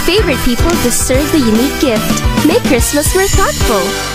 favorite people deserve the unique gift. Make Christmas more thoughtful.